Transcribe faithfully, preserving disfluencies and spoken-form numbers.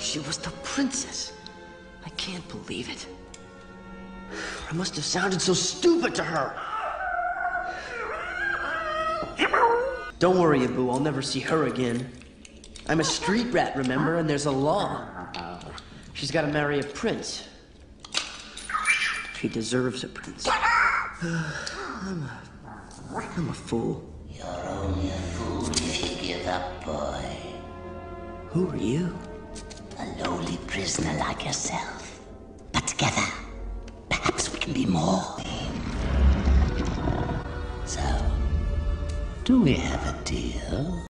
She was the princess. I can't believe it. I must have sounded so stupid to her. Don't worry, Abu, I'll never see her again. I'm a street rat, remember? And there's a law. She's got to marry a prince. She deserves a prince. I'm a... I'm a fool. You're only a fool if you give up, boy. Who are you? A lowly prisoner like yourself. But together, perhaps we can be more. So, do we have a deal?